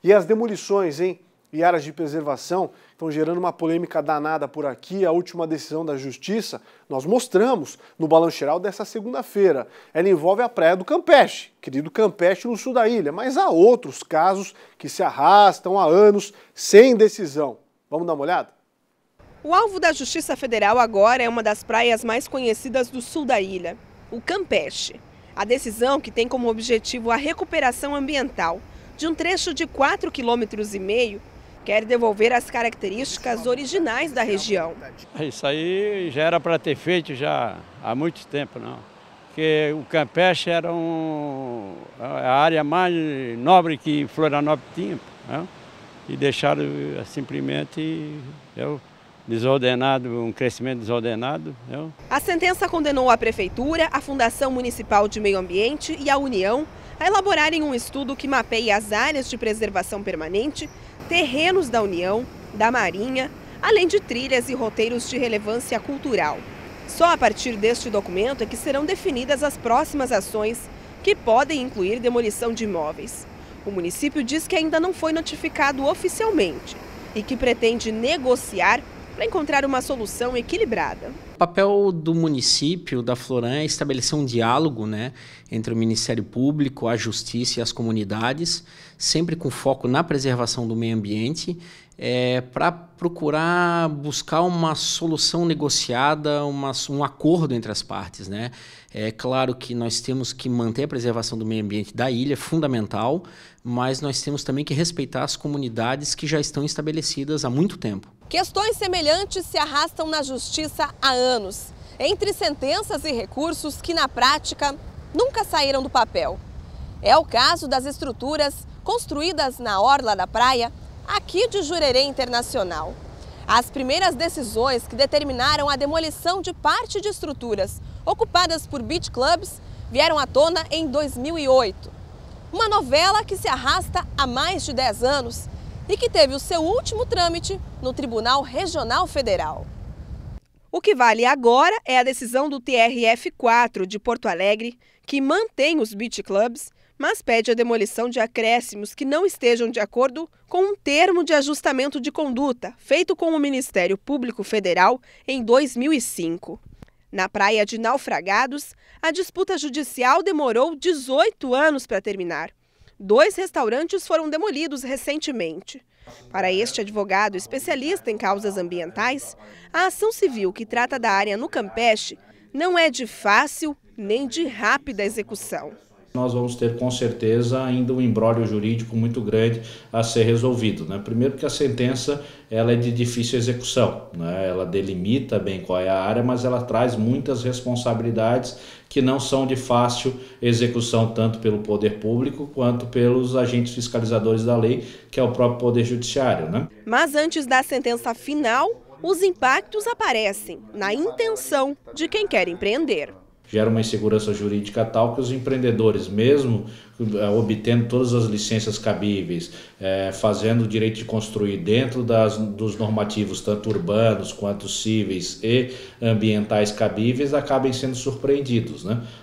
E as demolições, hein? E áreas de preservação estão gerando uma polêmica danada por aqui. A última decisão da Justiça nós mostramos no Balanço Geral dessa segunda-feira. Ela envolve a praia do Campeche, querido Campeche no sul da ilha, mas há outros casos que se arrastam há anos sem decisão. Vamos dar uma olhada? O alvo da Justiça Federal agora é uma das praias mais conhecidas do sul da ilha, o Campeche. A decisão, que tem como objetivo a recuperação ambiental de um trecho de 4,5 km, quer devolver as características originais da região. Isso aí já era para ter feito já há muito tempo, não. Porque o Campeche era a área mais nobre que Florianópolis tinha, não? E deixaram simplesmente desordenado, um crescimento desordenado. Não? A sentença condenou a Prefeitura, a Fundação Municipal de Meio Ambiente e a União a elaborarem um estudo que mapeie as áreas de preservação permanente, terrenos da União, da Marinha, além de trilhas e roteiros de relevância cultural. Só a partir deste documento é que serão definidas as próximas ações, que podem incluir demolição de imóveis. O município diz que ainda não foi notificado oficialmente e que pretende negociar para encontrar uma solução equilibrada. O papel do município, da Floran, é estabelecer um diálogo, entre o Ministério Público, a Justiça e as comunidades, sempre com foco na preservação do meio ambiente, para procurar buscar uma solução negociada, um acordo entre as partes. É claro que nós temos que manter a preservação do meio ambiente da ilha, é fundamental, mas nós temos também que respeitar as comunidades que já estão estabelecidas há muito tempo. Questões semelhantes se arrastam na Justiça há anos, entre sentenças e recursos que, na prática, nunca saíram do papel. É o caso das estruturas construídas na orla da praia, aqui de Jurerê Internacional. As primeiras decisões que determinaram a demolição de parte de estruturas ocupadas por beach clubs vieram à tona em 2008. Uma novela que se arrasta há mais de 10 anos e que teve o seu último trâmite no Tribunal Regional Federal. O que vale agora é a decisão do TRF4 de Porto Alegre, que mantém os beach clubs, mas pede a demolição de acréscimos que não estejam de acordo com um termo de ajustamento de conduta feito com o Ministério Público Federal em 2005. Na praia de Naufragados, a disputa judicial demorou 18 anos para terminar. 2 restaurantes foram demolidos recentemente. Para este advogado especialista em causas ambientais, a ação civil que trata da área no Campeche não é de fácil nem de rápida execução. Nós vamos ter, com certeza, ainda um imbróglio jurídico muito grande a ser resolvido. Primeiro porque a sentença ela é de difícil execução. Ela delimita bem qual é a área, mas ela traz muitas responsabilidades que não são de fácil execução, tanto pelo poder público quanto pelos agentes fiscalizadores da lei, que é o próprio Poder Judiciário. Mas antes da sentença final, os impactos aparecem na intenção de quem quer empreender. Gera uma insegurança jurídica tal que os empreendedores, mesmo obtendo todas as licenças cabíveis, fazendo o direito de construir dentro dos normativos, tanto urbanos quanto cíveis e ambientais cabíveis, acabem sendo surpreendidos.